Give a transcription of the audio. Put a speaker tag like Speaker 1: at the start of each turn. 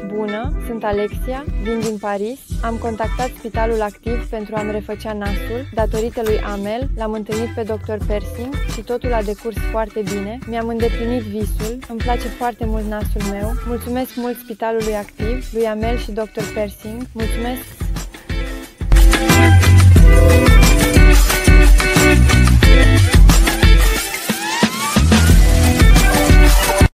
Speaker 1: Bună, sunt Alexia, vin din Paris. Am contactat Spitalul Activ pentru a-mi refăcea nasul. Datorită lui Amel, l-am întâlnit pe Dr. Persing și totul a decurs foarte bine. Mi-am îndeplinit visul, îmi place foarte mult nasul meu. Mulțumesc mult Spitalului Activ, lui Amel și Dr. Persing. Mulțumesc!